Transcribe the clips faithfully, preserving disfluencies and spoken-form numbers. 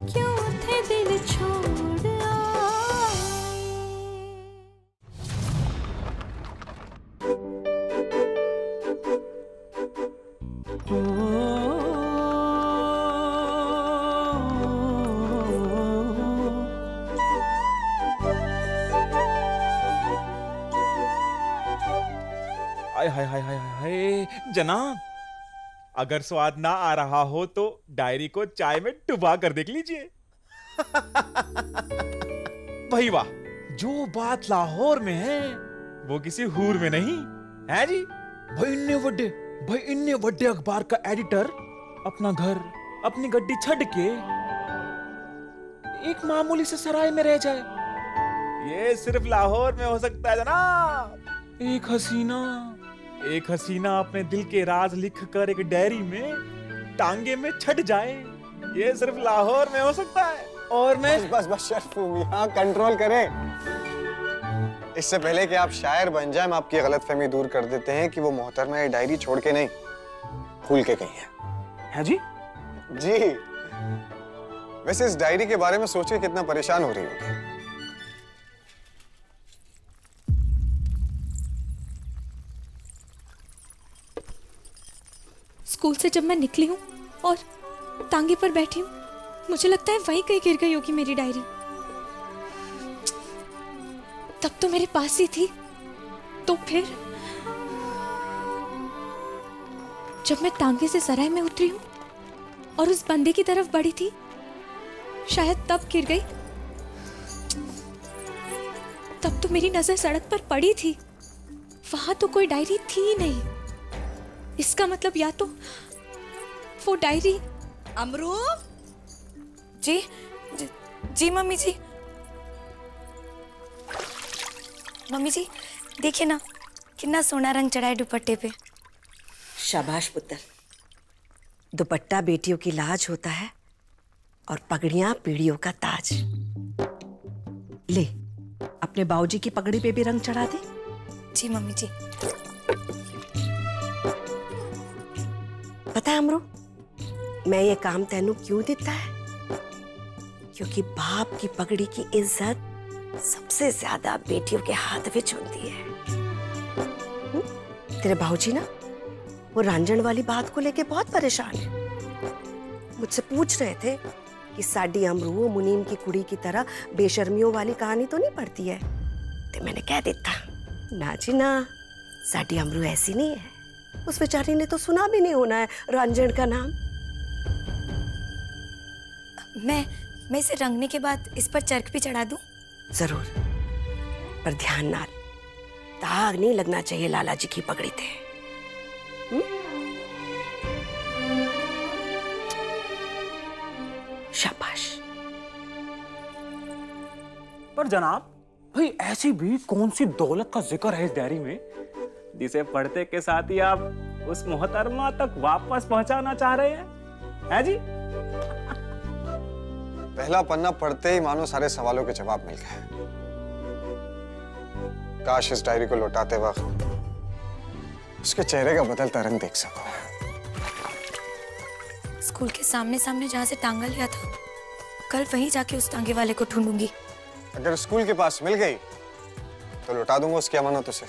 क्यों थे दिल छोड़ आए। हाय हाय हाय हाय हाय जनाब, अगर स्वाद ना आ रहा हो तो डायरी को चाय में डुबा कर देख लीजिए। भाई वाह, जो बात लाहौर में है वो किसी हूर में नहीं है जी। भाई इन्ने बड़े भाई इन्ने बड़े अखबार का एडिटर अपना घर अपनी गड्डी छड़ के एक मामूली से सराय में रह जाए, ये सिर्फ लाहौर में हो सकता है जनाब। एक हसीना एक हसीना अपने दिल के राज लिख कर एक डायरी में टांगे में छट जाए, ये सिर्फ लाहौर में हो सकता है। और मैं बस बस बस शर्फ यहाँ कंट्रोल करें। इससे पहले कि आप शायर बन जाए, हम आपकी गलतफहमी दूर कर देते हैं कि वो मोहतरमा ये डायरी छोड़ के नहीं, भूल के गई है। है जी? जी। वैसे इस डायरी के बारे में सोच के कितना परेशान हो रही होगी। स्कूल से जब मैं निकली हूँ और टांगे पर बैठी हूँ, मुझे लगता है वहीं कहीं गिर गई होगी मेरी डायरी। तब तो मेरे पास ही थी, तो फिर जब मैं टांगे से सराय में उतरी हूँ और उस बंदे की तरफ बढ़ी थी, शायद तब गिर गई। तब तो मेरी नजर सड़क पर पड़ी थी, वहां तो कोई डायरी थी ही नहीं। इसका मतलब या तो वो डायरी। अमरू जी, जी जी मम्मी जी। मम्मी जी देखिए ना, कितना सोना रंग चढ़ा है दुपट्टे पे। शाबाश पुत्र, दुपट्टा बेटियों की लाज होता है और पगड़ियां पीढ़ियों का ताज। ले, अपने बाऊजी की पगड़ी पे भी रंग चढ़ा दे। जी मम्मी जी। पता है अमरू, मैं ये काम तेनू क्यों देता है? क्योंकि बाप की पगड़ी की इज्जत सबसे ज्यादा बेटियों के हाथ में होती है। हुँ? तेरे बाबूजी ना वो रांझण वाली बात को लेके बहुत परेशान है। मुझसे पूछ रहे थे कि साडी अमरू मुनीम की कुड़ी की तरह बेशर्मियों वाली कहानी तो नहीं पढ़ती है। तो मैंने कह देता, ना जी ना, साडी अमरू ऐसी नहीं है। उस बेचारी ने तो सुना भी नहीं होना है रांझण का नाम। मैं मैं इसे रंगने के बाद इस पर चरख भी चढ़ा दूं? जरूर, पर ध्यान नाल, दाग नहीं लगना चाहिए लाला जी की पगड़ी थे। हुँ? शाबाश। पर जनाब, भाई ऐसी भी कौन सी दौलत का जिक्र है इस डायरी में जिसे पढ़ते के साथ ही आप उस मोहतरमा तक वापस पहुंचाना चाह रहे हैं? है जी? पहला पन्ना पढ़ते ही मानो सारे सवालों के जवाब मिल गए। काश इस डायरी को लौटाते वक्त उसके चेहरे का बदलता रंग देख सकूं। स्कूल के सामने सामने जहाँ से टांगा लिया था, कल वहीं जाके उस टांगे वाले को ढूंढूंगी। अगर स्कूल के पास मिल गई तो लौटा दूंगा उसकी अमानत उसे।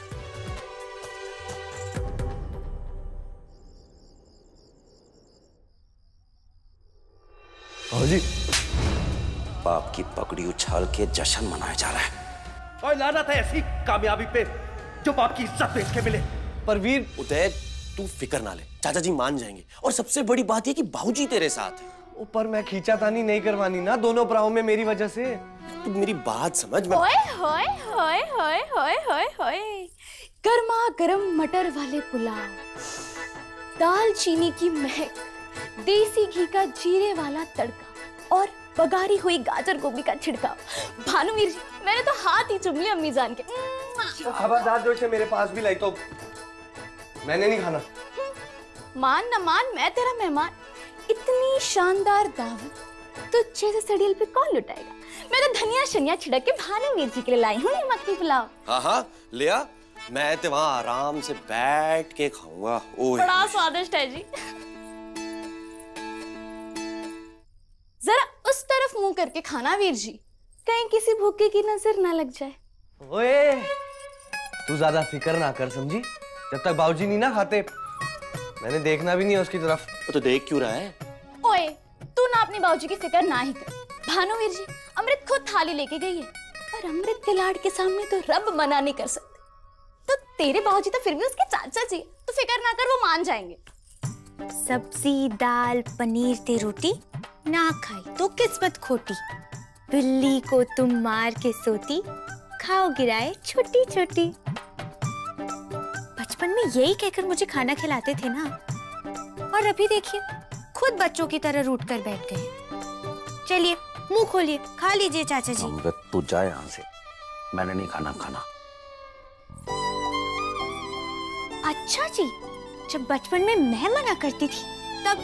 जी, बाप की पगड़ी उछाल के जश्न मनाया जा रहा है। और लाना था ऐसी कामयाबी पे जो बाप की इज्जत बेच के मिले। परवीर, उदय तू फिक्र ना ले, चाचा जी मान जाएंगे। और सबसे बड़ी बात ये कि बाबूजी तेरे साथ है। ऊपर मैं खींचातानी नहीं करवानी ना दोनों भराओं में मेरी वजह से। तू मेरी बात समझ। मैं होए होए होए होए होए होए होए, गर्मा गर्म मटर वाले पुलाव, दाल चीनी की महक, देसी घी का जीरे वाला तड़का और बघारी हुई गाजर गोभी का छिड़काव। भानुवीर जी, मैंने तो हाथ ही चूम लिया अम्मी जान के। खबरदार जो इसे मेरे पास भी लाई तो मैंने नहीं खाना। मान न मान, मैं तेरा मेहमान। इतनी शानदार दावत तुझे से सड़ील पे कौन लुटाएगा? मैं तो धनिया शनिया छिड़क के भानुवीर जी के लिए लाई हूँ ये मक्खनी पुलाव। हाँ हाँ ले आ, मैं तो वहाँ आराम से बैठ के खाऊंगा। बड़ा स्वादिष्ट है जी। जरा उस तरफ करके खाना वीर जी, कहीं किसी भूखे की नजर ना लग जाए। ओए, तू ज्यादा फिक्र ना कर समझी, जब तक बाबूजी नहीं ना खाते मैंने देखना भी नहीं है उसकी तरफ। तो देख क्यों रहा है? ओए, तू ना अपनी बाबूजी की फिक्र ना ही कर। भानुवीर जी, अमृत खुद थाली लेके गई है, पर अमृत के लाड के सामने तो रब मना नहीं कर सकते। तो तेरे बाबूजी तो फिर भी उसके चाचा जी, तो फिक्र ना कर, वो मान जाएंगे। सब्जी दाल पनीर ते रोटी, ना खाई तो किस्मत खोटी। बिल्ली को तुम मार के सोती, खाओ गिराए छोटी छोटी। बचपन में यही कहकर मुझे खाना खिलाते थे ना, और अभी देखिए खुद बच्चों की तरह रूठ कर बैठ गए। चलिए मुंह खोलिए, खा लीजिए चाचा जी। अमृत तू जा यहाँ से, मैंने नहीं खाना खाना। अच्छा जी, जब बचपन में मैं मना करती थी तब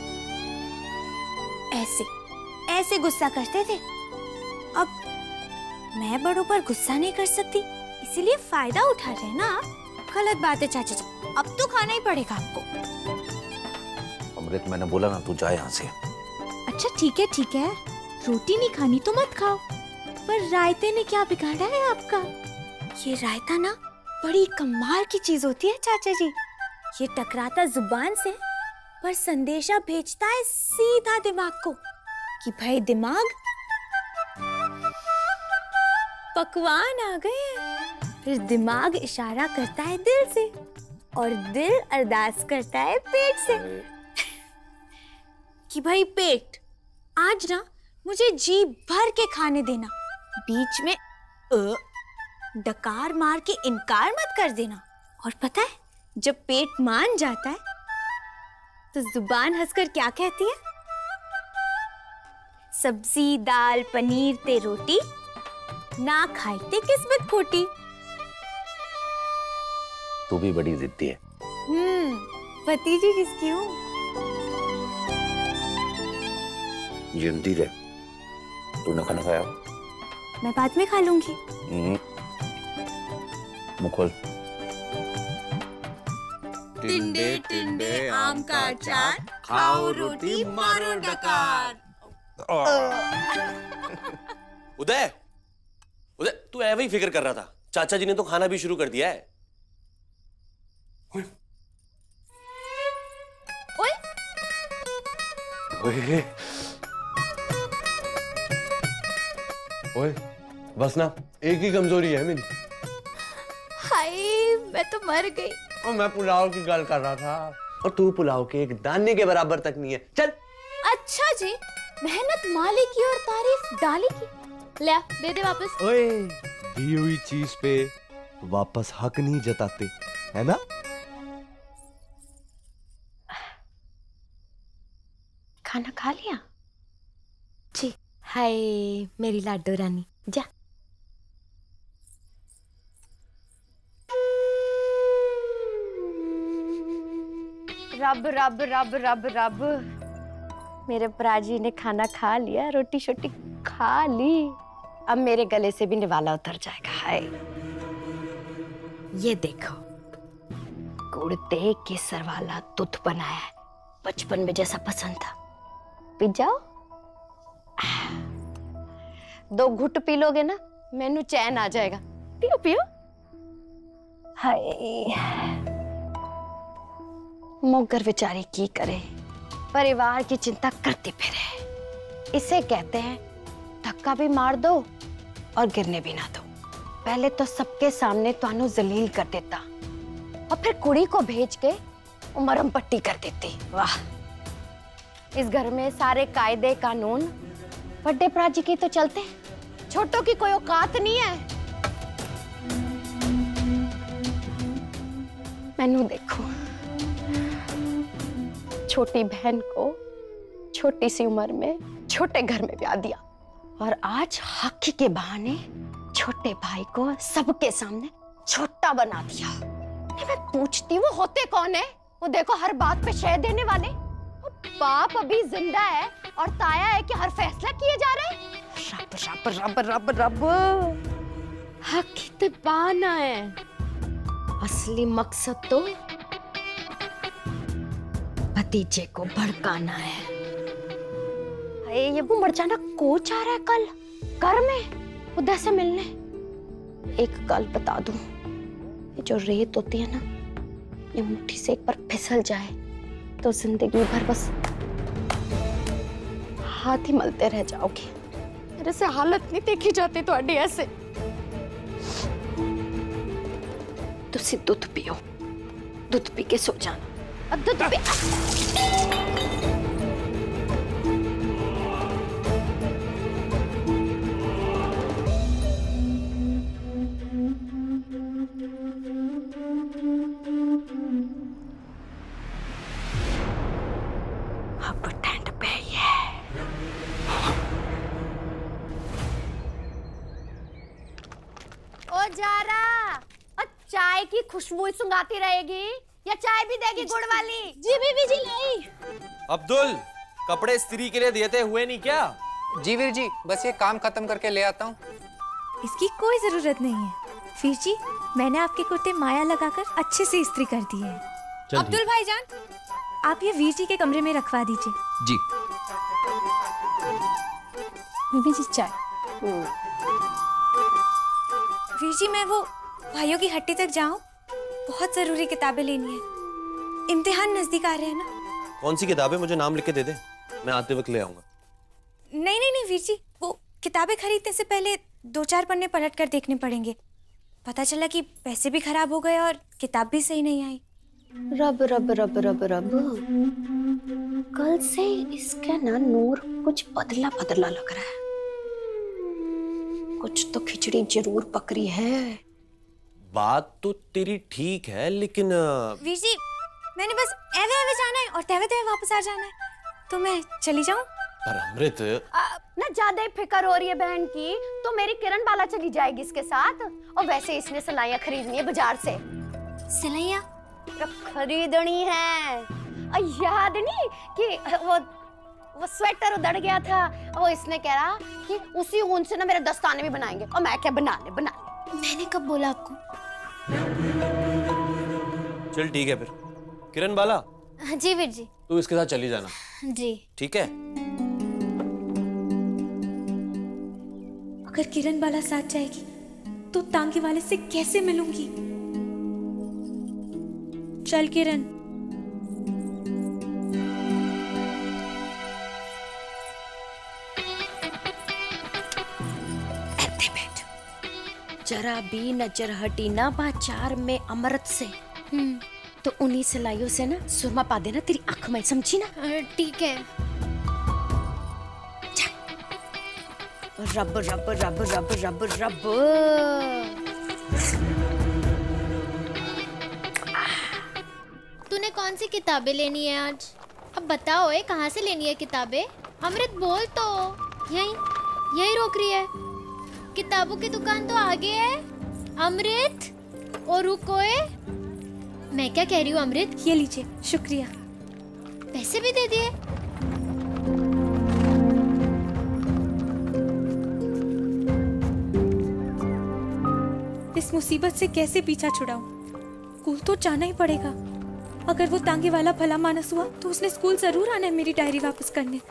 ऐसे ऐसे गुस्सा करते थे। अब मैं बड़ों पर गुस्सा नहीं कर सकती, इसीलिए फायदा उठा रहे हैं ना आप। गलत बात है चाचा जी, अब तो खाना ही पड़ेगा आपको। अमृत मैंने बोला ना तू जा यहाँ से। अच्छा ठीक है ठीक है, रोटी नहीं खानी तो मत खाओ, पर रायते ने क्या बिगाड़ा है आपका? ये रायता ना बड़ी कमाल की चीज होती है चाचा जी। ये टकराता जुबान से, पर संदेशा भेजता है सीधा दिमाग को कि भाई दिमाग पकवान आ गए। फिर दिमाग इशारा करता है दिल से, और दिल अरदास करता है पेट से कि भाई पेट आज ना मुझे जी भर के खाने देना, बीच में अ, डकार मार के इनकार मत कर देना। और पता है जब पेट मान जाता है तो जुबान हंसकर क्या कहती है? सब्जी दाल पनीर ते रोटी, ना खाई ते किस्मत खोटी। तू भी बड़ी जिद्दी है। हम्म, भतीजी किसकी हूँ? जिद्दी है। तूने खाना खाया? मैं बाद में खा लूंगी। मुंह खोल। टिंडे टिंडे आम का अचार, खाओ रोटी मारो डकार। उदय, उदय तू ऐसे ही फिक्र कर रहा था, चाचा जी ने तो खाना भी शुरू कर दिया है। ओए, ओए, ओए, बस ना एक ही कमजोरी है मेरी। हाय मैं तो मर गई। और मैं पुलाव की गल कर रहा था, और तू पुलाव के एक दाने के बराबर तक नहीं है। चल। अच्छा जी, मेहनत माली की और तारीफ डाली की। ले दे दे वापस। ओए, दी हुई चीज पे वापस हक नहीं जताते, है ना? खाना खा लिया? जी। हाय मेरी लाडो रानी, जा। रब रब रब रब रब, मेरे प्राजी ने खाना खा लिया, रोटी शोटी खा ली, अब मेरे गले से भी निवाला उतर जाएगा। हाय ये देखो, गुड़ दे केसर वाला दूध बनाया है, बचपन में जैसा पसंद था। पी जाओ, दो घुट पी लोगे ना मैनू चैन आ जाएगा। पियो पियो। हाय मोगर बेचारी की करे, परिवार की चिंता करती फिरे। इसे कहते हैं धक्का भी मार दो और गिरने भी ना दो। पहले तो सबके सामने तानू जलील कर देता, और फिर कुड़ी को भेज के मरहम पट्टी कर देती। वाह, इस घर में सारे कायदे कानून बड़े प्राजी की तो चलते, छोटों की कोई औकात नहीं है। मैनू देखो, छोटी बहन को छोटी सी उम्र में छोटे घर में ब्याह दिया, और आज हक के बहाने छोटे भाई को सबके सामने छोटा बना दिया। नहीं मैं पूछती वो होते कौन है? वो देखो हर बात पे शह देने वाले। वो बाप अभी जिंदा है और ताया है कि हर फैसला किए जा रहे हैं। रब रब रब रब रब, हक ही बाना है, असली मकसद तो भतीजे को भड़काना है। हाय, ये वो मरजाना कोच आ रहा है कल घर में उदय से मिलने। एक गल बता दूं, ये जो रेत होती है ना, ये मुट्ठी से एक बार फिसल जाए तो जिंदगी भर बस हाथ ही मलते रह जाओगे। मेरे से हालत नहीं देखी जाती थोड़ी ऐसे। तुसी दूध पियो, दूध पी के सो जाना। अब दूध पी। अब ठंड पे ही है। ओ जारा, और चाय की खुशबू सुंघाती रहेगी या चाय भी देगी गुड़ वाली? जी बीबी जी लाई। अब्दुल, कपड़े इस्त्री के लिए दिए थे, हुए नहीं क्या? जी वीर जी, बस ये काम खत्म करके ले आता हूँ। इसकी कोई जरूरत नहीं है वीर जी, मैंने आपके कुर्ते माया लगाकर अच्छे से इस्त्री कर दिए हैं। अब्दुल भाईजान, आप ये वीर जी के कमरे में रखवा दीजिए। जी। बीबी जी चाय। वीर जी, मैं वो भाइयों की हट्टी तक जाऊं? बहुत जरूरी किताबें लेनी है, इम्तिहान नजदीक आ रहे हैं ना। कौन सी किताबें? मुझे नाम लिख के दे दे, मैं आते वक्त ले आऊंगा। नहीं नहीं नहीं वीर जी, वो किताबें खरीदने से पहले दो चार पन्ने पलट कर देखने पड़ेंगे। पता चला कि पैसे भी खराब हो गए और किताब भी सही नहीं आई। रब रब रब रब रब, कल से इसका ना नूर कुछ बदला बदला लग रहा है। कुछ तो खिचड़ी जरूर पक रही है। बात तो तेरी ठीक है, लेकिन वीर जी, मैंने बस एवे एवे जाना है और तेवे तेवे वापस आ जाना है, तो मैं चली जाऊं? पर अमृत, ना ज्यादा ही फिक्र हो रही है बहन की, तो मेरी किरण बाला चली जाएगी इसके साथ। और वैसे इसने सिलाइयाँ खरीदनी है बाजार से। सिलाइयाँ खरीदनी है। और याद नहीं कि वो वो स्वेटर उधड़ गया था, वो इसने कह रहा कि उसी ऊन से ना मेरे दस्ताने भी बनाएंगे। और मैं क्या, बना ले बना ले। मैंने कब बोला आपको? चल ठीक है फिर। किरण बाला, जी वीर जी। तू इसके साथ चली जाना। जी ठीक है। अगर किरण बाला साथ जाएगी तो तांगे वाले से कैसे मिलूंगी? चल किरण। जरा भी नजर हटी ना बाजार में अमृत से, तो उन्हीं सिलाइयों से ना सुरमा पा देना तेरी आंख में, समझी ना? ठीक है। रब रब रब रब रब रब। तूने कौन सी किताबें लेनी है आज? अब बताओ, ए, कहाँ से लेनी है किताबें? अमृत बोल तो। यही यही रोक रही है। किताबों की दुकान तो आगे है। अमृत, और रुको ए। मैं क्या कह रही हूँ अमृत? ये लीजिए, शुक्रिया। पैसे भी दे दिए। इस मुसीबत से कैसे पीछा छुड़ाऊं? स्कूल तो जाना ही पड़ेगा। अगर वो तांगे वाला भला मानस हुआ तो उसने स्कूल जरूर आना है मेरी डायरी वापस करने।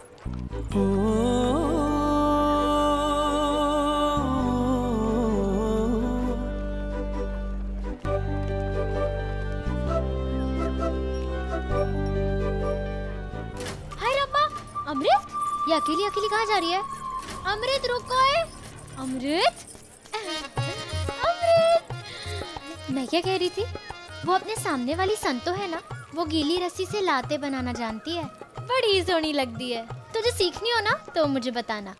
हाय रब्बा, अमृत, ये अकेली अकेली कहाँ जा रही है? अमृत रुको ए। अमृत, अमृत, मैं क्या कह रही थी? वो अपने सामने वाली संतो है ना, वो गीली रस्सी से लाते बनाना जानती है। बड़ी सोहनी लगती है। तुझे सीखनी हो ना तो मुझे बताना।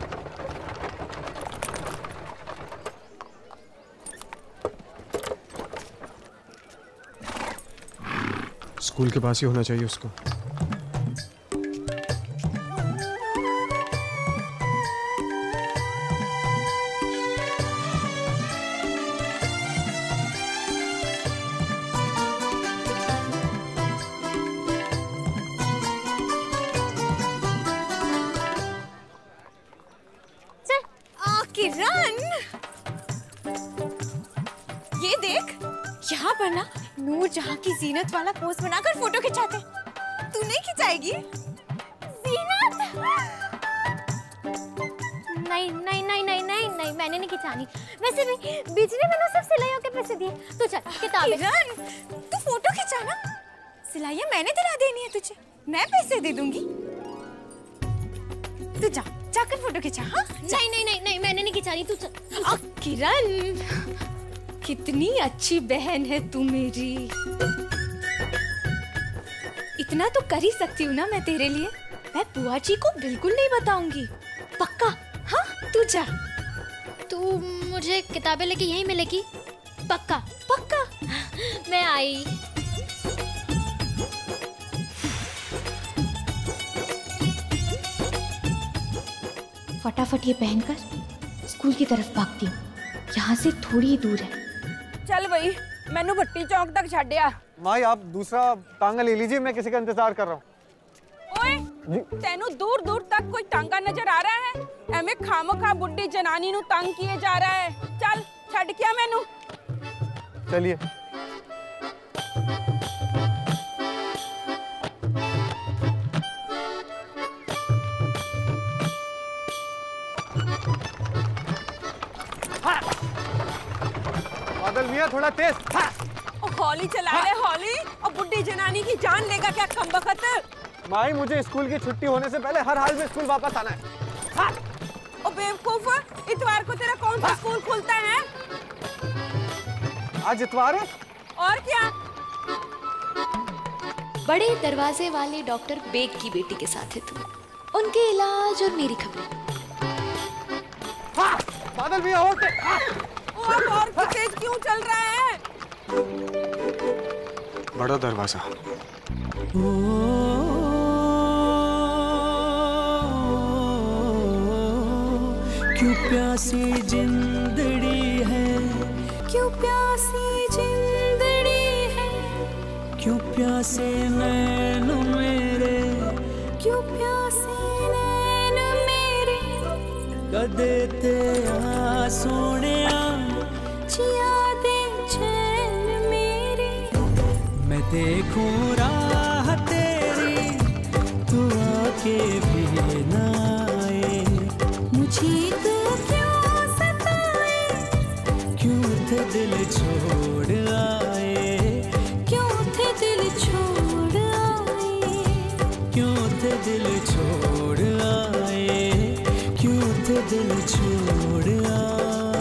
स्कूल के पास ही होना चाहिए उसको। किरण, ये देख, यहाँ पर ना नूर जहाँ की जीनत वाला पोज बनाकर फोटो खिंचाते। तू नहीं खिंचाएगी? जीनत? नहीं नहीं नहीं नहीं नहीं नहीं मैंने नहीं खिंचानी। वैसे भी बिजली मैंने सब सिलाइयों के पैसे दिए। तू चल किताबें। तू फोटो खिंचाना, सिलाइयाँ मैंने दिला देनी है तुझे, मैं पैसे दे दूंगी। तू जा जाकर फोटो खिंचा। हाँ नहीं नहीं नहीं नहीं मैंने नहीं खिंचानी, तू चल। किरण कितनी अच्छी बहन है तू मेरी। इतना तो कर ही सकती हूँ ना मैं तेरे लिए। मैं बुआ जी को बिल्कुल नहीं बताऊंगी, पक्का। हाँ तू जा। तू मुझे किताबें लेके यहीं मिलेगी? पक्का पक्का। मैं आई। फटाफट ये पहनकर स्कूल की तरफ भागती हूँ, यहाँ से थोड़ी ही दूर है। चल भाई मैनू भट्टी चौक तक छाड़िया। माई आप दूसरा टांगा ले लीजिए, मैं किसी का इंतजार कर रहा हूँ। ओए तेनू दूर दूर तक कोई टांगा नजर आ रहा है? एमे खामखा बुड्ढी जनानी नू तंग किए जा रहा है। चल छड़ क्या मैनू। चलिए। बादल भैया थोड़ा तेज। हौली चला ले हौली, और बुड्ढी जनानी की जान लेगा क्या कमबख्त। माई मुझे स्कूल की छुट्टी होने से पहले हर हाल में स्कूल वापस आना है। हाँ। ओ बेवकूफ, इतवार को तेरा कौन सा स्कूल खुलता है? आज इतवार है। और क्या? बड़े दरवाजे वाले डॉक्टर बेग की बेटी के साथ है तुम, उनके इलाज और मेरी खबरें। हाँ, बादल भैया और तेज। हाँ। और और तेज क्यों चल रहा है? बड़ा दरवाजा। क्यों प्यासी जिंदड़ी है, क्यों प्यासी जिंदड़ी है, क्यों प्यासे नैन मेरे, क्यों प्यासे नैन मेरे, कदे ते आ सोनिया जिया दे चैन मेरे। मैं देखूं राह तेरी, तू आके भी ना आए, मुझे तू क्यों सताए, क्यों उठे दिल छोड़ आए, क्यों उठे दिल छोड़ आए, क्यों उठे दिल छोड़ आए, क्यों उठे दिल छोड़ आए।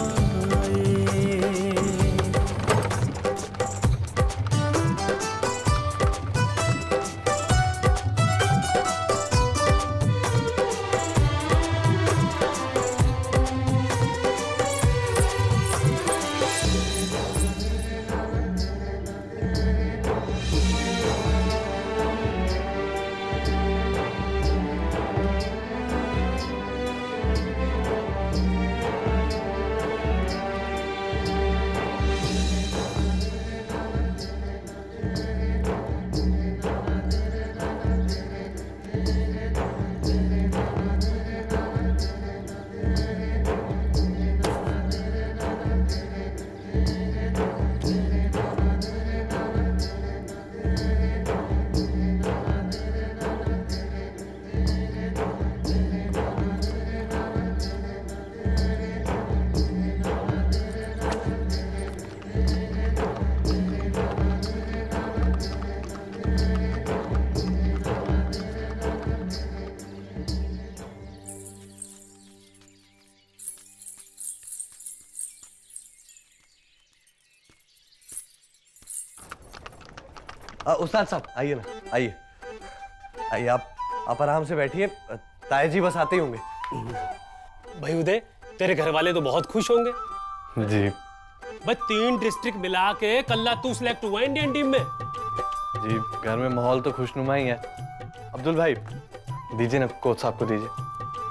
उस्ताद साहब आइए ना, आइए आइए। आप आप आराम से बैठिए, ताया जी बस आते ही होंगे। भाई उदय, तेरे घर वाले तो बहुत खुश होंगे। जी बस तीन डिस्ट्रिक्ट मिला के कल्ला तू सिलेक्ट हुआ इंडियन टीम में। जी घर में माहौल तो खुशनुमा ही है। अब्दुल भाई दीजिए ना, कोच साहब को दीजिए।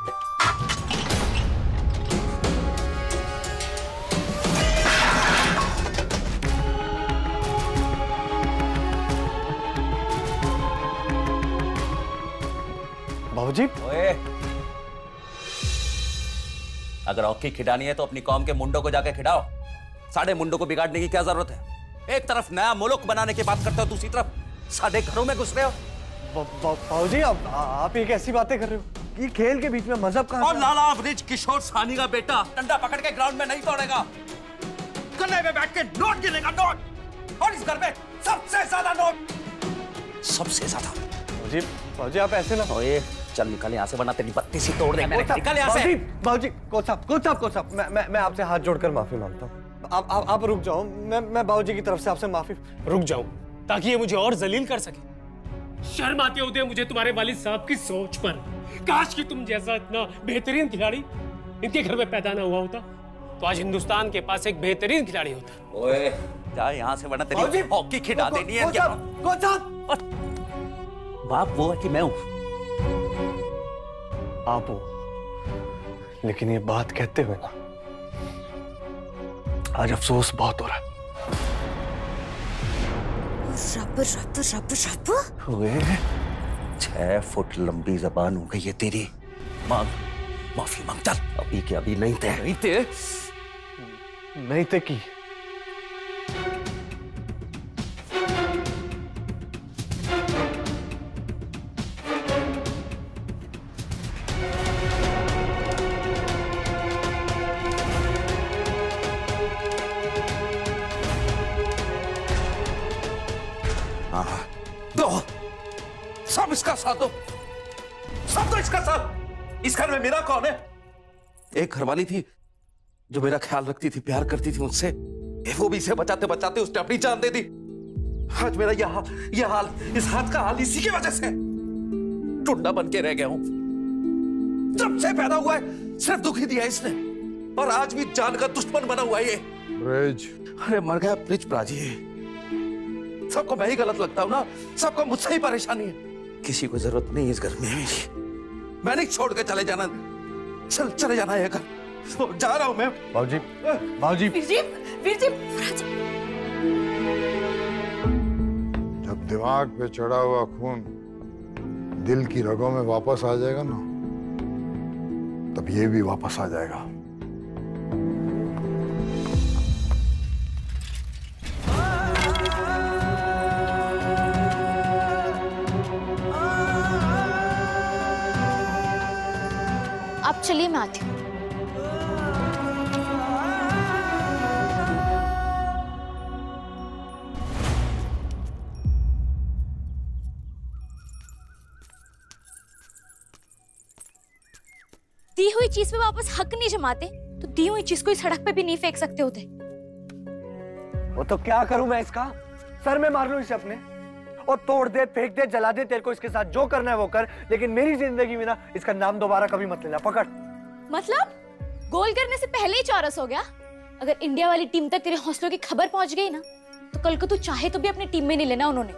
बाबूजी। ओए, अगर हॉकी खिलानी है तो अपनी कौम के मुंडों को जाके खिलाओ। साढ़े मुंडों को बिगाड़ने की क्या जरूरत है? एक तरफ नया मुल्क बनाने की बात करते हो, दूसरी तरफ साढ़े घरों में घुस रहे हो। बाबूजी आप आप ये कैसी बातें कर रहे हो? ये खेल के बीच में मजहब कहाँ? और लाला ब्रिज किशोर सानी का बेटा डंडा पकड़ के ग्राउंड में नहीं तोड़ेगा, गले में बैठ के नोट गिनेगा, नोट। और इस घर में सबसे ज्यादा नोट, सबसे ज्यादा। बाबूजी, बाबूजी आप ऐसे ना। ओए चल निकल यहाँ से, वरना तेरी बत्ती सी तोड़ देंगे। निकल यहाँ से। बाबूजी, कोच साहब, कोच साहब, कोच साहब, मैं मैं मैं आपसे हाथ जोड़कर माफी मांगता हूँ। आप आप आप रुक जाओ, मैं मैं बाबूजी की तरफ से आपसे माफी। रुक जाऊं ताकि ये मुझे और जलील कर सके। शर्म आती है उदय मुझे तुम्हारे वालिद साहब की सोच पर। काश कि तुम जैसा इतना बेहतरीन खिलाड़ी इनके घर में पैदा ना हुआ होता, तो आज हिंदुस्तान के पास एक बेहतरीन खिलाड़ी होता। ओए जा यहाँ से, वरना तेरी हॉकी खिला देनी है। कोच साहब, बाप वो है कि मैं हूँ? आप हो, लेकिन ये बात कहते हुए ना आज अफसोस बहुत हो रहा है। रब रब रब रब। ओए छह फुट लंबी जबान हो गई है तेरी। मांग माफी मांग, चल। अभी के अभी नहीं थे नहीं थे नहीं थे की। दो सब इसका साथ दो, सब तो इसका साथ। इस घर में मेरा कौन है? एक घरवाली थी जो मेरा ख्याल रखती थी, प्यार करती थी मुझसे, वो भी इसे बचाते बचाते उसने अपनी जान दे दी। आज मेरा यह यह हाल, इस हाथ का हाल इसी की वजह से। टुंडा बन के रह गया हूं। जब से पैदा हुआ है सिर्फ दुख ही दिया इसने, और आज भी जान का दुश्मन बना हुआ है ये। ब्रिज। अरे मर गया ब्रिज प्राजी। सबको मैं ही गलत लगता हूं ना, सबको मुझसे ही परेशानी है। किसी को जरूरत नहीं इस घर में मेरी। मैं नहीं छोड़ के चले जाना, चल चले जाना है घर, तो जा रहा हूं मैं। बाबूजी, बाबूजी। वीर जी, वीर जी, जब दिमाग पे चढ़ा हुआ खून दिल की रगों में वापस आ जाएगा ना, तब ये भी वापस आ जाएगा। आप चलिए, मैं आती हूँ। दी हुई चीज पे वापस हक नहीं जमाते तो दी हुई चीज को इस सड़क पे भी नहीं फेंक सकते होते। वो तो क्या करूं मैं इसका? सर में मार लूं इसे अपने, और तोड़ दे, फेंक दे, जला दे, तेरे को इसके साथ जो करना है वो कर, लेकिन मेरी जिंदगी में ना इसका नाम दोबारा कभी मत लेना। पकड़। मतलब गोल करने से पहले ही चौरस हो गया? अगर इंडिया वाली टीम तक तेरे हौसलों की खबर पहुंच गई ना, तो कल को तू चाहे तो भी अपनी टीम में नहीं लेना उन्होंने।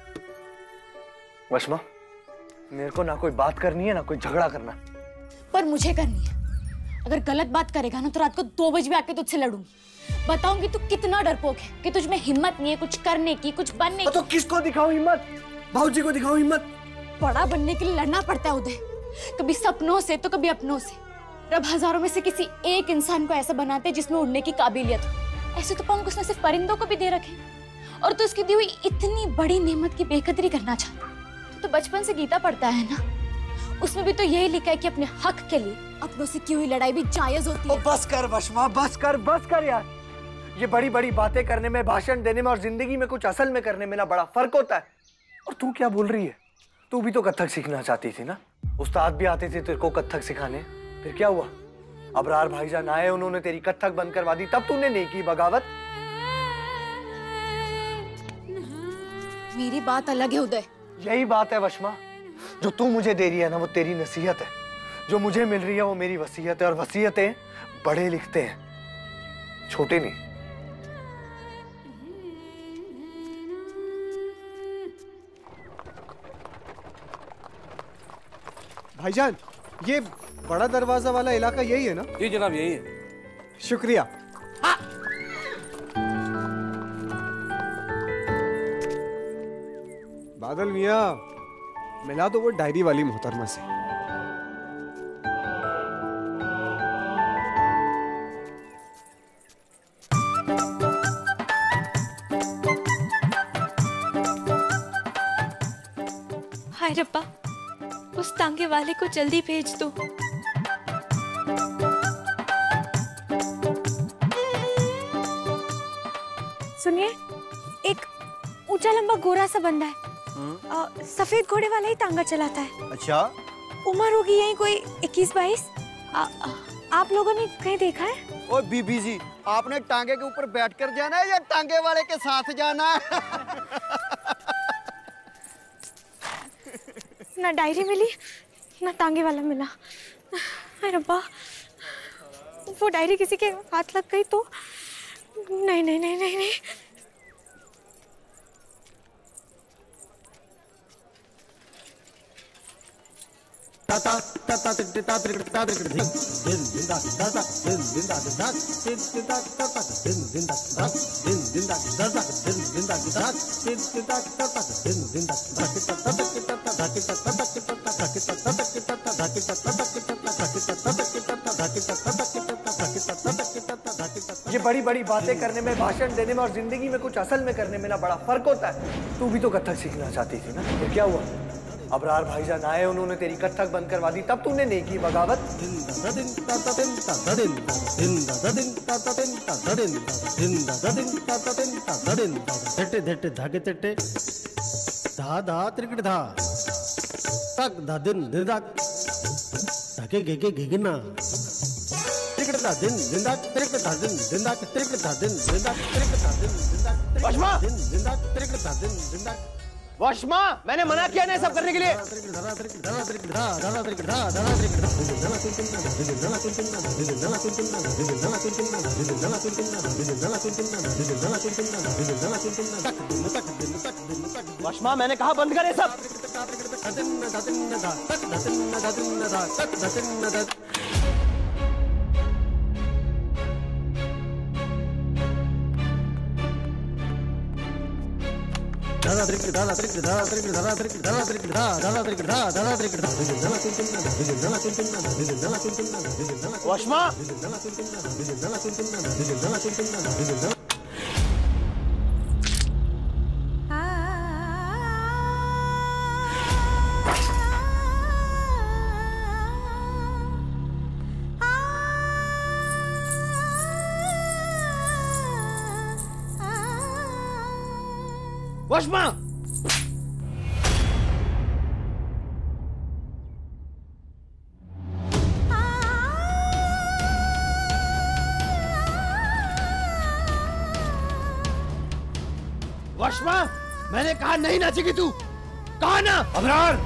वशमा, मेरे को ना कोई बात करनी है ना कोई झगड़ा करना, पर मुझे करनी है। अगर गलत बात करेगा ना तो रात को दो बजे भी आके तुझसे लड़ूंगी। बताऊंगी तू कितना डरपोक है, कि तुझ में हिम्मत नहीं है कुछ करने की, कुछ बनने की। तो किसको दिखाऊं हिम्मत? भाऊजी को दिखाऊं हिम्मत? बड़ा बनने के लिए लड़ना पड़ता है उदय, कभी सपनों से तो कभी अपनों से। रब हजारों में से किसी एक इंसान को ऐसा बनाते जिसमें उड़ने की काबिलियत हो। ऐसे तो पंख उसने सिर्फ परिंदों को भी दे रखे, और तो उसकी दी हुई इतनी बड़ी नेमत की बेकदरी करना चाहता। तो, तो बचपन से गीता पढ़ता है ना, उसमें भी तो यही लिखा है कि अपने हक के लिए अपनों से की हुई लड़ाई भी जायज होती है। बस कर वशमा, बस कर, बस कर यार। ये बड़ी बड़ी बातें करने में, भाषण देने में और जिंदगी में कुछ असल में करने में ना बड़ा फर्क होता है। और तू क्या बोल रही है? तू भी तो कथक सीखना चाहती थी ना, उस्ताद भी आते थे तेरे को कथक सिखाने, फिर क्या हुआ? अबरार भाईजान आए, उन्होंने तेरी कथक बंद करवा दी, तब तूने नहीं की बगावत। मेरी बात अलग है उदय। यही बात है वशमा, जो तू मुझे दे रही है ना वो तेरी नसीहत है, जो मुझे मिल रही है वो मेरी वसीयत है, और वसीयतें बड़े लिखते हैं, छोटे नहीं। भाईजान, ये बड़ा दरवाजा वाला इलाका यही है ना? जी जनाब, यही है। शुक्रिया। बादल मियाँ, मिला तो वो डायरी वाली मोहतरमा से। हाय रब्बा, उस्ताद टांगे वाले को जल्दी भेज दो। सुनिए, एक ऊंचा लंबा गोरा सा बंदा है, आ, सफेद घोड़े वाला ही टांगा चलाता है। अच्छा, उम्र होगी यही कोई इक्कीस बाईस। आप लोगों ने कहीं देखा है? ओ बीबी जी, आपने टांगे के ऊपर बैठकर जाना है या टांगे वाले के साथ जाना है? ना डायरी मिली ना टांगे वाला मिला। अरे रब्बा, वो डायरी किसी के हाथ लग गई तो? नहीं नहीं नहीं नहीं नहीं। ताता ताता तिता त्रिकटा त्रिकट दिन दिन दिन दा दादा दिन दिन दा दा दिन दिन दा ताता दिन दिन दा दा दिन दिन दा दादा दिन दिन दा दा दिन दिन दा ताता दिन दिन दा दा कि ताता कि ताता दा कि ताता कि ताता दा कि ताता कि ताता दा कि ताता कि ताता दा कि ताता कि ताता दा कि ताता कि ताता दा कि ताता कि ताता दा कि ताता। ये बड़ी बड़ी बातें करने में, भाषण देने में और जिंदगी में कुछ असल में करने में ना बड़ा फर्क होता है। तू भी तो कथक सीखना चाहती थी ना, फिर क्या हुआ? अबरार भाईजान आए, उन्होंने तेरी कथक बंद करवा दी, तब तूने नहीं की बगावत। दिन दा दिन ताता दिन ताता दिन दिन दा दिन ताता दिन ताता दिन दिन दा दिन ताता दिन ताता दिन धटे धटे धागे तटे धा धा त्रिकट धा तक धा दिन दिन दा ताके गे गे गे ना त्रिकट धा दिन दिन दा त्रिकट धा दिन दिन दा त्रिकट धा दिन दिन दा त्रिकट धा दिन दिन दा वशमा दिन दिन दा त्रिकट धा दिन दिन दा। वशमा, मैंने मना किया ना सब करने के लिए। वशमा, मैंने कहा बंद करे सब। दादा त्रिकट दादा त्रिकट दादा त्रिकट दादा त्रिकट दादा त्रिकट दादा त्रिकट दादा त्रिकट दादा त्रिकट। वशमा, वशमा, वशमा, मैंने कहा नहीं नाचेगी तू, कहा ना। अबरार,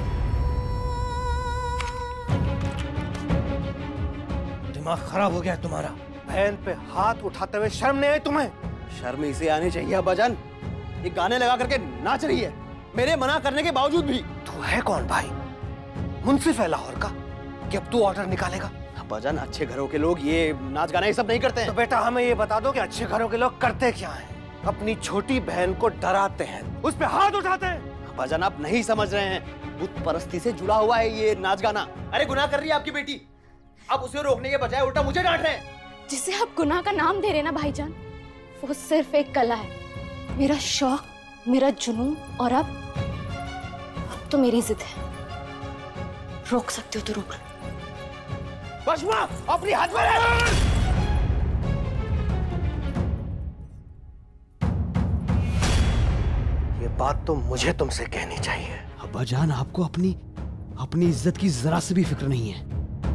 दिमाग खराब हो गया तुम्हारा। बहन पे हाथ उठाते हुए शर्म नहीं आई तुम्हें? शर्म इसे आनी चाहिए अब्बाजान, ये गाने लगा करके नाच रही है मेरे मना करने के बावजूद भी। तू है कौन भाई? मुंसिफ है लाहौर का कि अब तू ऑर्डर निकालेगा? अब्बाजान, अच्छे घरों के लोग ये नाच गाना ये सब नहीं करते हैं। तो बेटा हमें ये बता दो कि अच्छे घरों के लोग करते क्या हैं? अपनी छोटी बहन को डराते हैं, उस पे हाथ उठाते हैं। अब्बाजान, आप नहीं समझ रहे हैं, बुत परस्ती से जुड़ा हुआ है ये नाच गाना। अरे गुनाह कर रही है आपकी बेटी, आप उसे रोकने के बजाय उल्टा मुझे डांट रहे हैं। जिसे आप गुनाह का नाम दे रहे ना भाईजान, वो सिर्फ एक कला है, मेरा शौक, मेरा जुनून, और अब अब तो मेरी जिद है। रोक सकते हो तो रोक लो। वशमा, अपनी हाथ में रह। ये बात तो मुझे तुमसे कहनी चाहिए। अब्बाजान, आपको अपनी अपनी इज्जत की जरा से भी फिक्र नहीं है।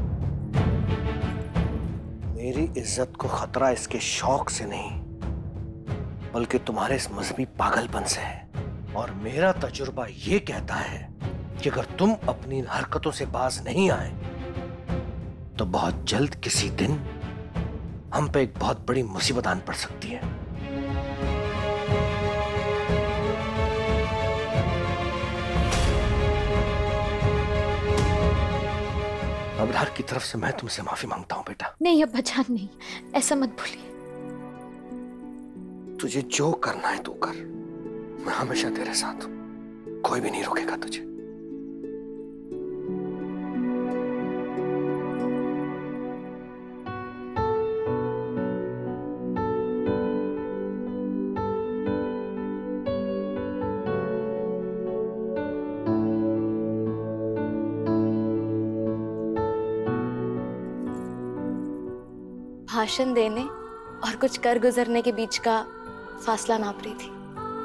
मेरी इज्जत को खतरा इसके शौक से नहीं, बल्कि तुम्हारे इस मजहबी पागलपन से है। और मेरा तजुर्बा ये कहता है कि अगर तुम अपनी हरकतों से बाज नहीं आए तो बहुत जल्द किसी दिन हम पे एक बहुत बड़ी मुसीबत आन पड़ सकती है। अबरार की तरफ से मैं तुमसे माफी मांगता हूं बेटा। नहीं अब्बाजान, नहीं, ऐसा मत भूलिए। तुझे जो करना है तू कर, मैं हमेशा तेरे साथ हूं, कोई भी नहीं रोकेगा तुझे। भाषण देने और कुछ कर गुजरने के बीच का फासला नाप रही थी।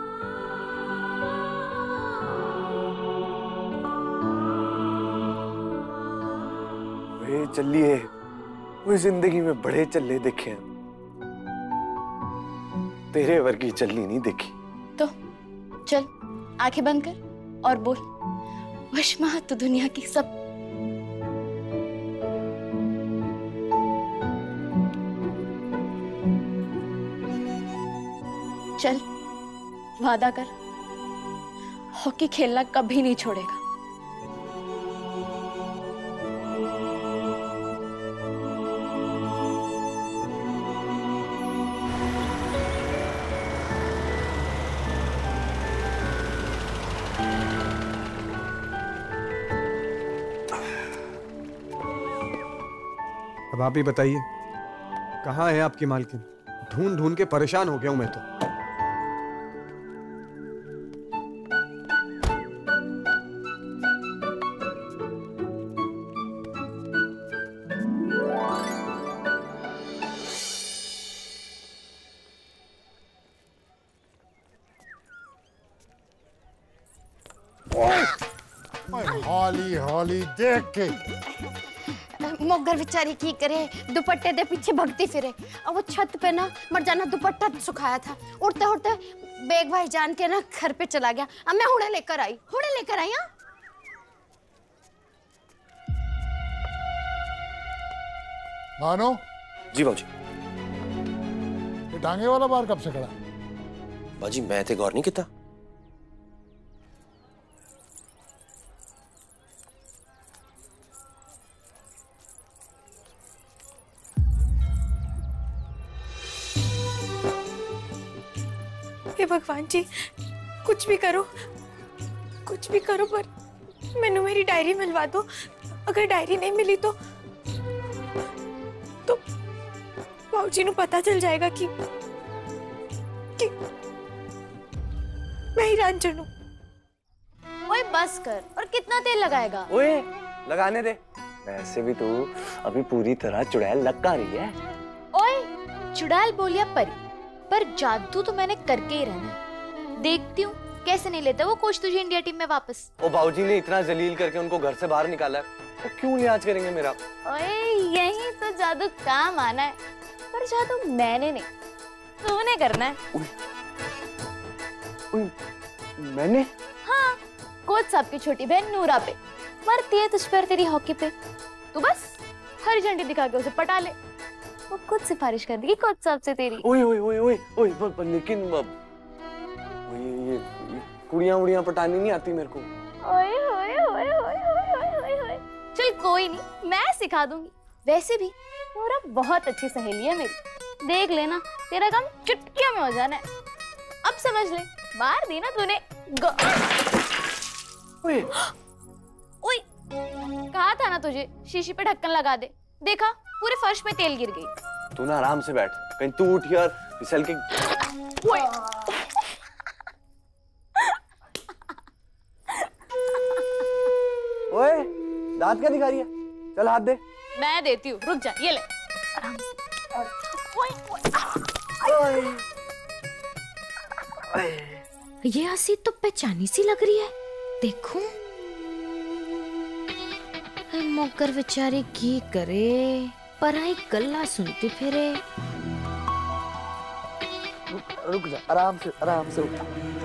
वे चलिए, वो जिंदगी में बड़े चल्ले देखे हैं, तेरे वर्गी चल्ली नहीं देखी। तो चल आंखें बंद कर और बोल, वशमा तो दुनिया की सब। चल वादा कर, हॉकी खेलना कभी नहीं छोड़ेगा। अब आप ही बताइए, कहाँ है आपकी मालकिन? ढूंढ ढूंढ के परेशान हो गया हूं मैं तो। हौली हौली देख के मोगर बेचारी की करे, दुपट्टे दे पीछे भगती फिरे। और वो छत पे ना मर्जाना दुपट्टा सुखाया था, उड़ते उड़ते बेग भाई जान के ना घर पे चला गया। अब मैं हुड़े लेकर आई, हुड़े लेकर आई। हाँ मानो जी बाबूजी। ये टांगे वाला बार कब से खड़ा? बाजी मैं ते गौर नहीं किया। हे भगवान जी, कुछ भी करो, कुछ भी करो, पर मैनू मेरी डायरी मिलवा दो। अगर डायरी नहीं मिली तो तो बाबूजी नू पता चल जाएगा कि कि मैं ही रांझण हूं। ओए बस कर, और कितना तेल लगाएगा? ओए लगाने दे, वैसे भी तू अभी पूरी तरह चुड़ैल लग का रही है। ओए चुड़ैल बोलिया परी, पर जादू तो मैंने करके ही रहना है। देखती हूँ कैसे नहीं लेता वो कोच तुझे इंडिया टीम में वापस। ओ बाबूजी ने इतना जलील करके उनको घर से बाहर निकाला है, तो क्यों लिहाज करेंगे मेरा? ओए यही तो जादू काम आना है, पर जादू मैंने नहीं तूने करना है। उई, उई, मैंने? हाँ, कोच साहब की छोटी बहन नूरा पे मरती है तुझ पर तेरी हॉकी पे, तू बस हरी झंडी दिखा के उसे पटा ले। वो खुद सिफारिश कर देगी कोच साहब से तेरी। ओए ओए ओए ओए ओए पर, पर लेकिन ये, ये कुड़ियां उड़ियां पटानी नहीं आती मेरे को। ओए ओए ओए ओए ओए ओए ओए, चल कोई नहीं, मैं सिखा दूंगी। वैसे भी नूरा बहुत अच्छी सहेली है मेरी, देख लेना तेरा काम चुटकियों में हो जाना है। अब समझ ले, मार दी ना तूने। ओए ओए, कहा था ना तुझे शीशी पे ढक्कन लगा दे, देखा पूरे फर्श पे तेल गिर गई। तू ना आराम से बैठ, कहीं तू उठ यार फिसल के। ओए ओए दांत क्या दिखा रही है? चल हाथ दे। मैं देती हूँ, रुक जा, ये ले आराम से। ओए ओए, ये हंसी तो पहचानी सी लग रही है, देखो। मोकर बेचारी की करे, पराई गल्ला सुनती फिरे। रुक, रुक जा, आराम से आराम से उठ।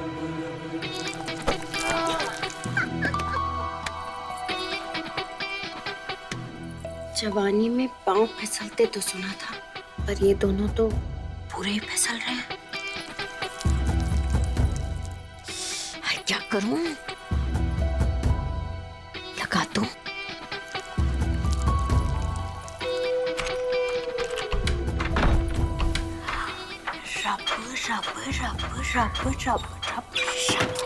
जवानी में पांव फिसलते तो सुना था, पर ये दोनों तो पूरे ही फिसल रहे हैं। क्या करूं? लगा दूं? रब रब रब रब रब रब रब।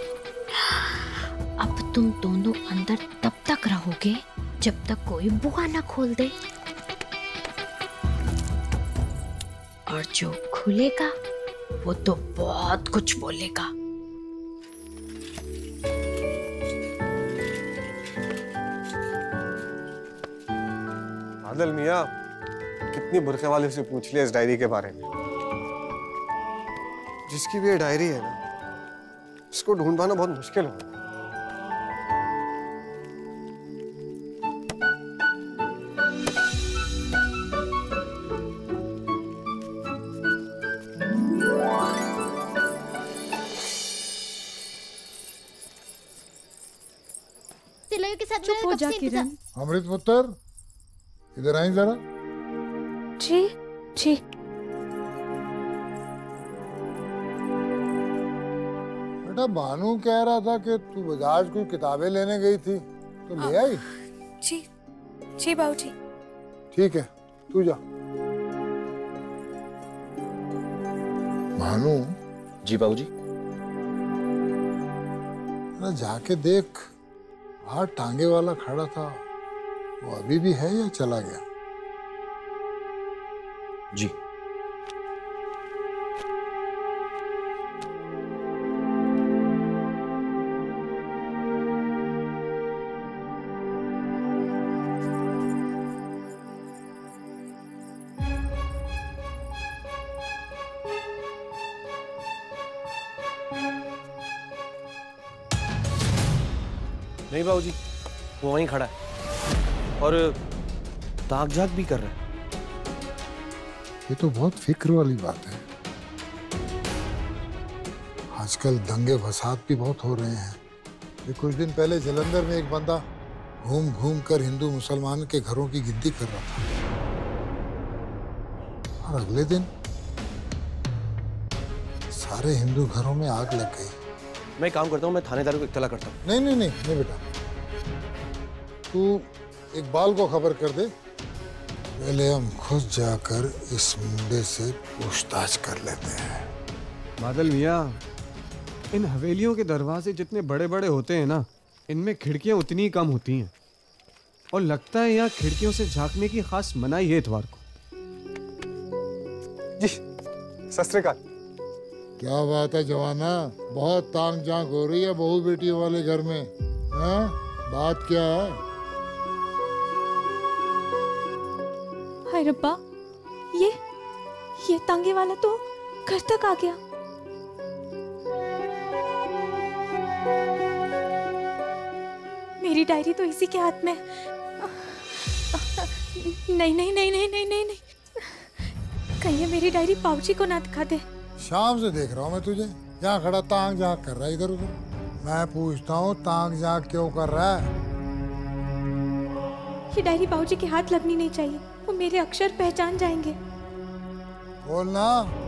अब तुम दोनों अंदर तब तक रहोगे जब तक कोई बुआ ना खोल दे, और जो खुलेगा वो तो बहुत कुछ बोलेगा। आदिल मियां, कितनी बुरखे वाले से पूछ लिया इस डायरी के बारे में। जिसकी भी ये डायरी है ना, इसको ढूंढ पाना बहुत मुश्किल है। के साथ चुप हो जा किरण। अमृत पुत्र, इधर आई जरा। जी जी। बेटा भानु कह रहा था कि तू बाजार कोई किताबें लेने गई थी, तो ले आई? जी जी बाबूजी। ठीक है, तू जा। भानु। जी बाबूजी। जाके देख, बाहर टांगे वाला खड़ा था, वो अभी भी है या चला गया? जी। नहीं बाबूजी, वो वहीं खड़ा है और ताक झाक भी कर रहा है। ये तो बहुत फिक्र वाली बात है। आजकल दंगे फसाद भी बहुत हो रहे हैं। ये कुछ दिन पहले जलंधर में एक बंदा घूम घूम कर हिंदू मुसलमान के घरों की गिनती कर रहा था, और अगले दिन सारे हिंदू घरों में आग लग गई। मैं काम करता हूँ, मैं थानेदार को इत्तला करता हूँ। नहीं नहीं नहीं नहीं बेटा, तू इकबाल को खबर कर दे। पहले हम खुद जाकर इस मुंडे से पूछताछ कर लेते हैं। बादल मियाँ, इन हवेलियों के दरवाजे जितने बड़े बड़े होते हैं ना, इनमें खिड़कियां उतनी ही कम होती हैं, और लगता है यहाँ खिड़कियों से झांकने की खास मनाही है इतवार को। जी सत श्री अकाल। क्या बात है जवाना, बहुत तांग झांक हो रही है बहू बेटियों वाले घर में। हाँ? बात क्या है? हाय रब्बा, ये ये तांगे वाला तो घर तक आ गया। मेरी डायरी तो इसी के हाथ में। नहीं नहीं नहीं नहीं नहीं नहीं नहीं, कहीं ये मेरी डायरी बाबूजी को ना दिखा दे। शाम से देख रहा हूँ मैं तुझे, यहाँ खड़ा तांग झांक कर रहा है इधर उधर। मैं पूछता हूँ तांग झांक क्यों कर रहा है? ये डायरी बाबूजी के हाथ लगनी नहीं चाहिए, वो मेरे अक्षर पहचान जाएंगे। बोलना।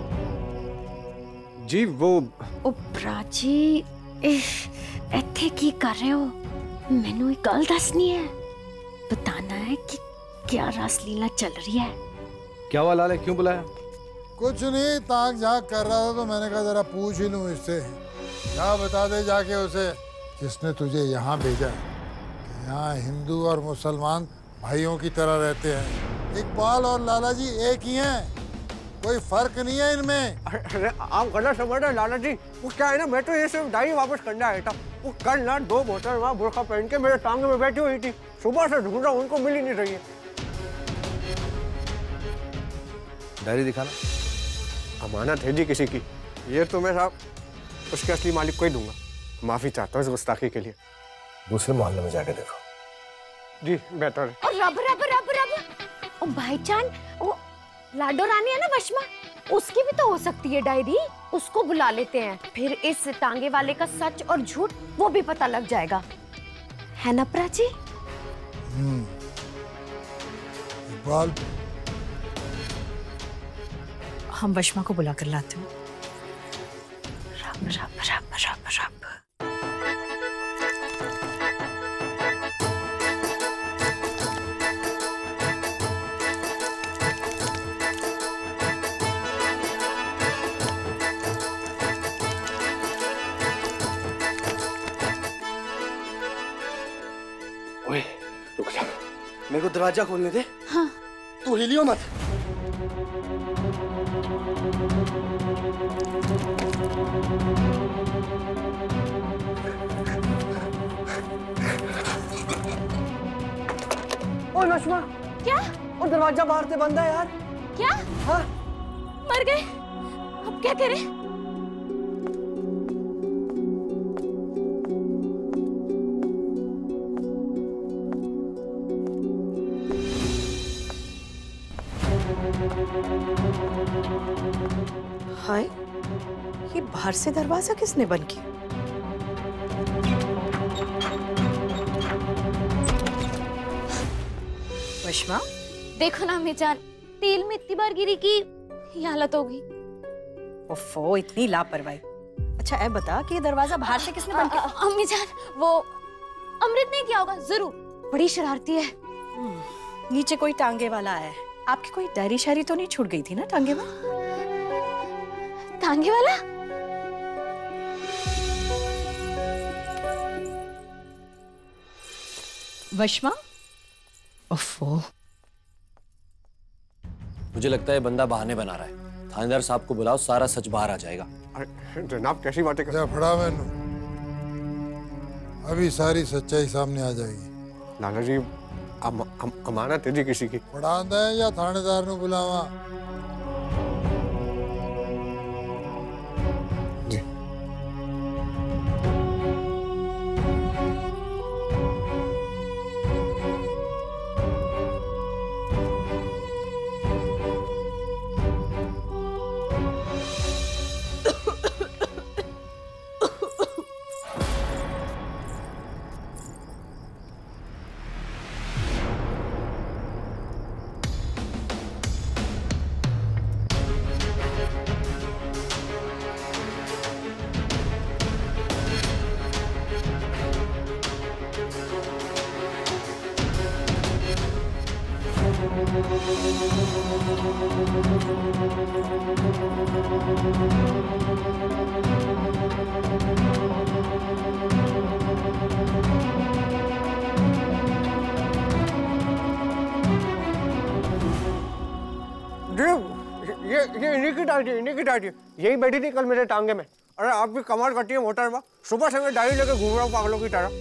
जी वो ओ प्राची, इत्थे की कर रहे हो? मैनू एक गल दसनी है, बताना है कि क्या रासलीला चल रही है। क्या हुआ लाले, क्यों बुलाया? कुछ नहीं, ताक झाक कर रहा था तो मैंने कहा जरा पूछ ही लूं इससे। क्या बता दे जाके उसे जिसने तुझे यहाँ भेजा है कि यहाँ हिंदू और मुसलमान भाइयों की तरह रहते हैं। इकबाल और लाला जी एक ही हैं, कोई फर्क नहीं है इनमें। अरे आप गलत समझ रहे लाला जी, वो क्या है ना, मैं तो ये सिर्फ डायरी वापस करने आया था। वो कल ना दो बोतल वहाँ बुरखा पहन के मेरे टांगे में बैठी हुई थी, सुबह से ढूंढ रहा हूँ, उनको मिल ही नहीं रही है। डायरी दिखाना। अमानत है जी किसी की, ये तो मैं साहब उसके असली मालिक को ही दूंगा। माफी चाहता हूँ इस गुस्ताखी के लिए। दूसरे मोहल्ले में जाके देखो। जी बेहतर है। और रब रब रब रब, ओ भाईजान, वो लाडो रानी है ना वशमा, उसकी भी तो हो सकती है डायरी, उसको बुला लेते हैं, फिर इस टांगे वाले का सच और झूठ वो भी पता लग जाएगा, है ना प्राची? हम्म। इकबाल, हम वशमा को बुला कर लाते हैं। रब रब रब रब रब। ओए रुक जा, मेरे को दरवाजा खोलने दे। हाँ। तू हिलियो मत। ओए वशमा, क्या? और दरवाजा बाहर से बंद है यार। क्या? हाँ। मर गए? अब क्या करें? हाय, ये बाहर से दरवाजा किसने बंद किया? वशमा, देखो ना अम्मी जान, तेल में इतनी बार गिरी कि ये हालत हो गई। ओफो, इतनी लापरवाही। अच्छा ऐ बता कि ये दरवाजा बाहर से किसने बंद किया? अम्मी जान, वो अमृत ने किया होगा, जरूर। बड़ी शरारती है। नीचे कोई टांगे वाला आया है। आपकी कोई डायरी शायरी तो नहीं छूट गई थी ना टांगे में? टांगे वाला? वशमा, ओफो। मुझे लगता है बंदा बहाने बना रहा है। थानेदार साहब को बुलाओ, सारा सच बाहर आ जाएगा। जनाब कैसी बातें कर फड़ा मैनू, अभी सारी सच्चाई सामने आ जाएगी। नाना जी, अम, अम, अमानत है जी किसी की। पढ़ांदा है या थानेदार नु बुलावा? ये ये इन्हीं की डायरी, इन्हीं की डायरी। यही बैठी थी कल मेरे टांगे में। अरे आप भी कमाल करती है मोहतरमा, सुबह से मैं डायरी लेके घूम रहा हूँ पागलों की तरह।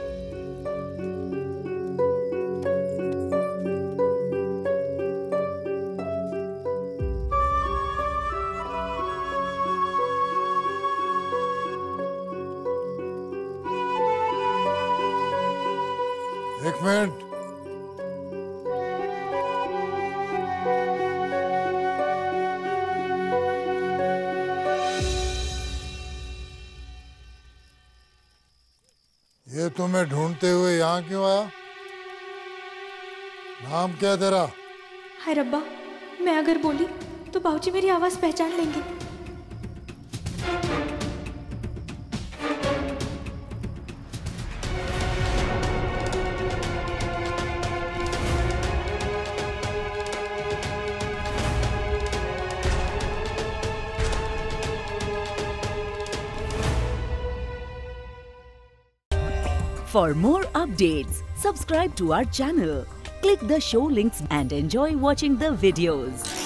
एक मिनट, ये तुम्हें ढूंढते हुए यहाँ क्यों आया? नाम क्या तेरा? हाय रब्बा, मैं अगर बोली तो बाबूजी मेरी आवाज पहचान लेंगे। For more updates, subscribe to our channel, click the show links and enjoy watching the videos.